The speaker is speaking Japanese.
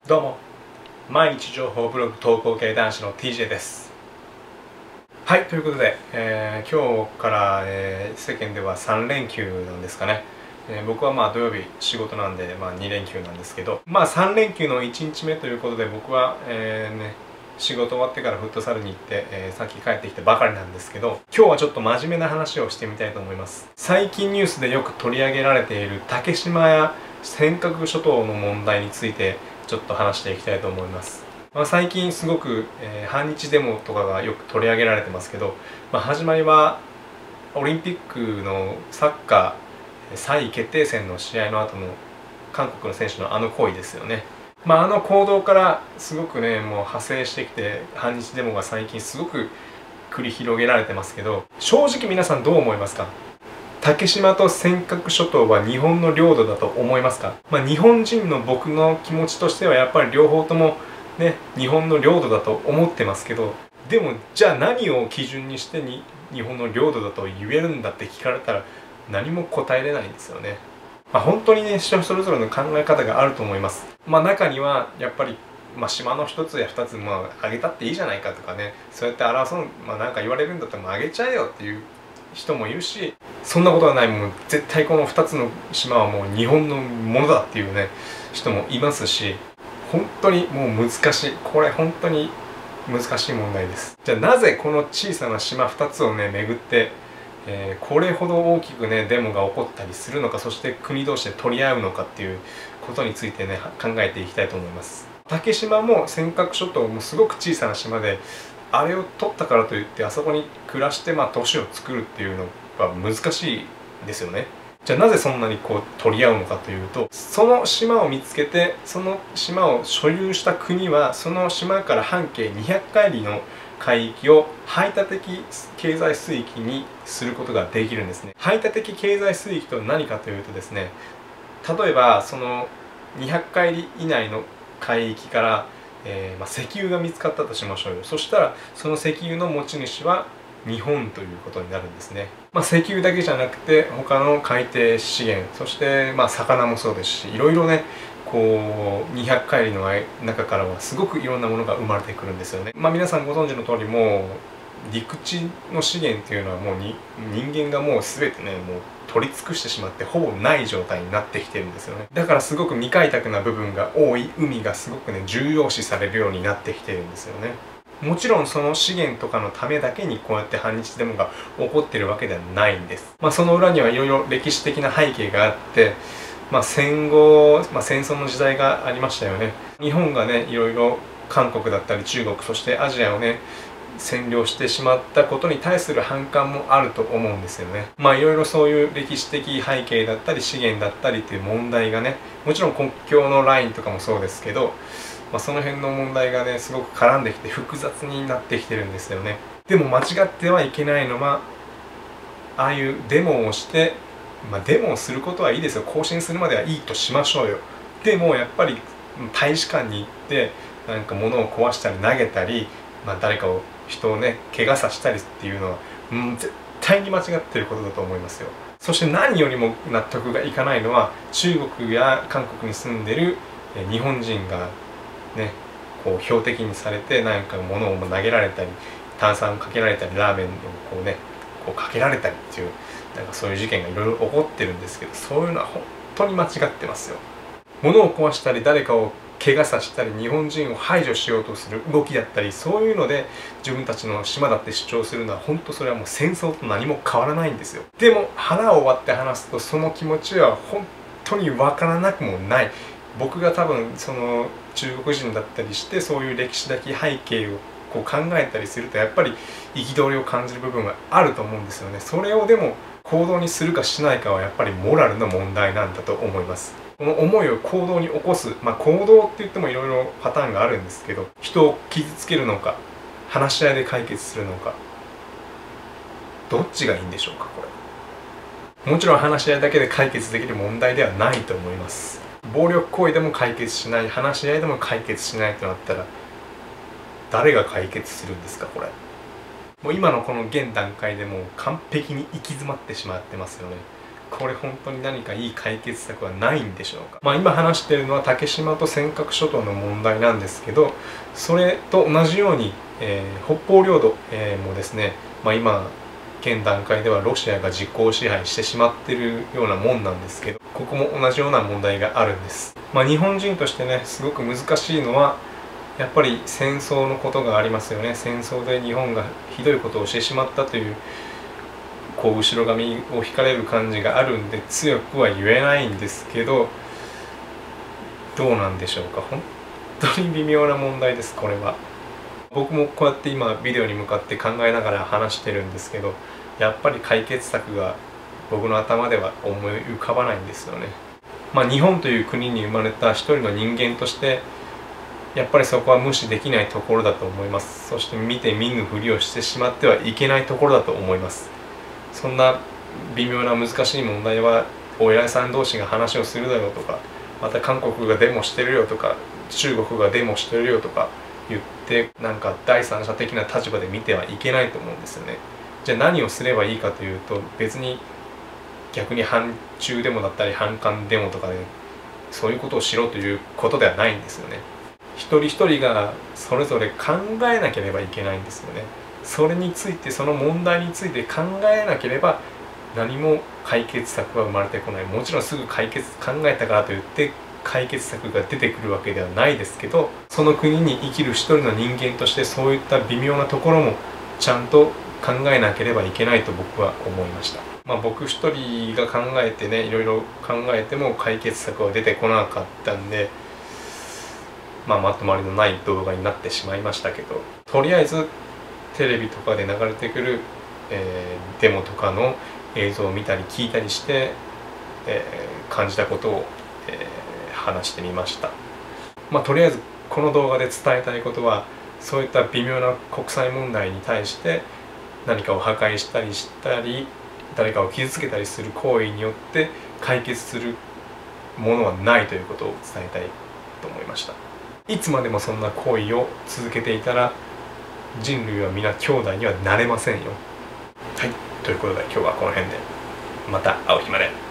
どうも、毎日情報ブログ投稿系男子の TJ です。はい、ということで、今日から、世間では3連休なんですかね。僕は土曜日仕事なんで、2連休なんですけど、3連休の1日目ということで僕は、仕事終わってからフットサルに行って、さっき帰ってきてばかりなんですけど、今日はちょっと真面目な話をしてみたいと思います。最近ニュースでよく取り上げられている竹島や尖閣諸島の問題についてちょっと話していきたいと思います。最近すごく、反日デモとかがよく取り上げられてますけど、始まりはオリンピックのサッカー3位決定戦の試合の後の韓国の選手のあの行為ですよね。あの行動からすごくね、もう派生してきて反日デモが最近すごく繰り広げられてますけど、正直皆さんどう思いますか？竹島と尖閣諸島は日本の領土だと思いますか？日本人の僕の気持ちとしてはやっぱり両方ともね、日本の領土だと思ってますけど、でもじゃあ何を基準にして日本の領土だと言えるんだって聞かれたら何も答えれないんですよね。本当にね、人それぞれの考え方があると思います。中にはやっぱり島の一つや二つあげたっていいじゃないかとかね、そうやって争う、なんか言われるんだったらあげちゃえよっていう人もいるし、そんなことはない、もう絶対この2つの島はもう日本のものだっていうね人もいますし、本当にもう難しい、これ本当に難しい問題です。じゃあなぜこの小さな島2つをね巡って、これほど大きくねデモが起こったりするのか、そして国同士で取り合うのかっていうことについてね考えていきたいと思います。竹島も尖閣諸島もすごく小さな島で、あれを取ったからといってあそこに暮らして都市を作るっていうのは難しいですよね。じゃあなぜそんなに取り合うのかというと、その島を見つけてその島を所有した国はその島から半径200海里の海域を排他的経済水域にすることができるんですね。排他的経済水域とは何かというとですね、例えばその200海里以内の海域から石油が見つかったとしましょうよ。そしたらその石油の持ち主は日本ということになるんですね。石油だけじゃなくて他の海底資源、そして魚もそうですし、いろいろね200海里の中からはすごくいろんなものが生まれてくるんですよね。皆さんご存知の通り、もう陸地の資源っていうのはもう人間がもう全てねもう取り尽くしてしまってほぼない状態になってきてるんですよね。だからすごく未開拓な部分が多い海がすごくね重要視されるようになってきてるんですよね。もちろんその資源とかのためだけにこうやって反日デモが起こってるわけではないんです。その裏にはいろいろ歴史的な背景があって、戦後、戦争の時代がありましたよね。日本がねいろいろ韓国だったり中国、そしてアジアをね占領してしまったことに対する反感もあると思うんですよね。いろいろそういう歴史的背景だったり資源だったりっていう問題がね、もちろん国境のラインとかもそうですけど、その辺の問題がねすごく絡んできて複雑になってきてるんですよね。でも間違ってはいけないのは、ああいうデモをして、デモをすることはいいですよ、更新するまではいいとしましょうよ。でもやっぱり大使館に行ってなんか物を壊したり投げたり、誰かを人をね怪我させたりっていうのは、絶対に間違ってることだと思いますよ。そして何よりも納得がいかないのは、中国や韓国に住んでる日本人がね標的にされて何か物を投げられたり、炭酸をかけられたり、ラーメンをかけられたりっていう、なんかそういう事件がいろいろ起こってるんですけど、そういうのは本当に間違ってますよ。物を壊したり誰かを怪我させたり日本人を排除しようとする動きだったり、そういうので自分たちの島だって主張するのは、本当それはもう戦争と何も変わらないんですよ。でも腹を割って話すとその気持ちは本当にわからなくもない。僕が多分その中国人だったりして、そういう歴史的背景を考えたりするとやっぱり憤りを感じる部分があると思うんですよね。それをでも行動にするかしないかはやっぱりモラルの問題なんだと思います。この思いを行動に起こす、行動って言ってもいろいろパターンがあるんですけど、人を傷つけるのか話し合いで解決するのか、どっちがいいんでしょうか。これもちろん話し合いだけで解決できる問題ではないと思います。暴力行為でも解決しない、話し合いでも解決しないとなったら誰が解決するんですか。これもう今のこの現段階でもう完璧に行き詰まってしまってますよね。 これ本当に何かいい解決策はないんでしょうか。今話しているのは竹島と尖閣諸島の問題なんですけど、それと同じように、北方領土、もですね、今現段階ではロシアが実効支配してしまっているようなもんなんですけど、ここも同じような問題があるんです。日本人としてね、すごく難しいのはやっぱり戦争のことがありますよね。戦争で日本がひどいことをしてしまったという後ろ髪を引かれる感じがあるんで強くは言えないんですけど、どうなんでしょうか。本当に微妙な問題です、これは。僕もこうやって今ビデオに向かって考えながら話してるんですけど、やっぱり解決策が僕の頭では思い浮かばないんですよね。日本という国に生まれた一人の人間としてやっぱりそこは無視できないところだと思います。そして見て見ぬふりをしてしまってはいけないところだと思います。そんな微妙な難しい問題はお偉いさん同士が話をするだろうとか、また韓国がデモしてるよとか中国がデモしてるよとか言ってなんか第三者的な立場で見てはいけないと思うんですよね。じゃあ何をすればいいかというと、別に逆に反中デモだったり反韓デモとかでそういうことをしろということではないんですよね。一人一人がそれぞれ考えなければいけないんですよね。それについて、その問題について考えなければ何も解決策は生まれてこない。もちろんすぐ考えたからといって解決策が出てくるわけではないですけど、その国に生きる一人の人間としてそういった微妙なところもちゃんと考えなければいけないと僕は思いました。僕一人が考えてね、いろいろ考えても解決策は出てこなかったんで、まとまりのない動画になってしまいましたけど、とりあえずテレビとかで流れてくる、デモとかの映像を見たり聞いたりして、感じたことを、話してみました。とりあえずこの動画で伝えたいことは、そういった微妙な国際問題に対して何かを破壊したり誰かを傷つけたりする行為によって解決するものはないということを伝えたいと思いました。いつまでもそんな行為を続けていたら人類は皆兄弟にはなれませんよ。はい、ということで今日はこの辺で。また会う日まで。